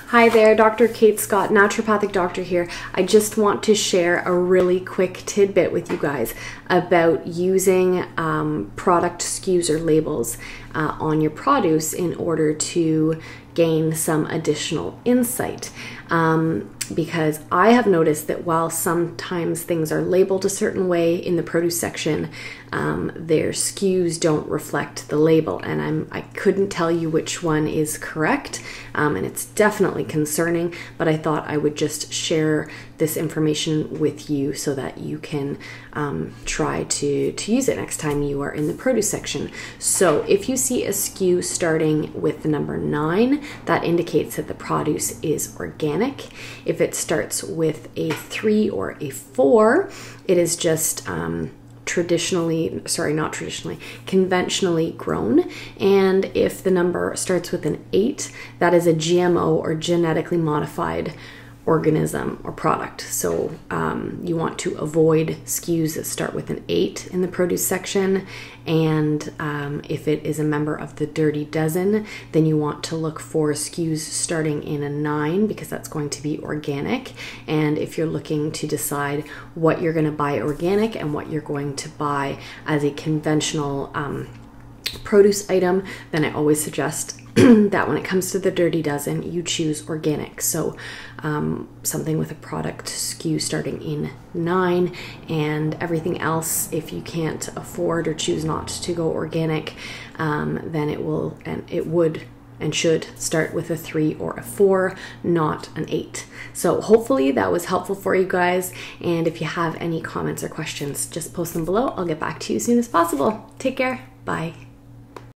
Hi there, Dr. Kate Scott, naturopathic doctor here. I just want to share a really quick tidbit with you guys about using product SKUs or labels on your produce in order to gain some additional insight. Because I have noticed that while sometimes things are labeled a certain way in the produce section, their SKUs don't reflect the label, and I couldn't tell you which one is correct, and it's definitely concerning, but I thought I would just share this information with you so that you can try to use it next time you are in the produce section. So if you see a SKU starting with the number 9, that indicates that the produce is organic. If it starts with a 3 or a 4, it is just conventionally grown. And if the number starts with an 8, that is a GMO or genetically modified organism or product. So you want to avoid SKUs that start with an 8 in the produce section, and if it is a member of the Dirty Dozen, then you want to look for SKUs starting in a 9 because that's going to be organic. And if you're looking to decide what you're going to buy organic and what you're going to buy as a conventional produce item, then I always suggest that when it comes to the Dirty Dozen, you choose organic. So something with a product SKU starting in 9, and everything else, if you can't afford or choose not to go organic, then it would and should start with a 3 or a 4, not an 8. So hopefully that was helpful for you guys. And if you have any comments or questions, just post them below. I'll get back to you as soon as possible. Take care. Bye.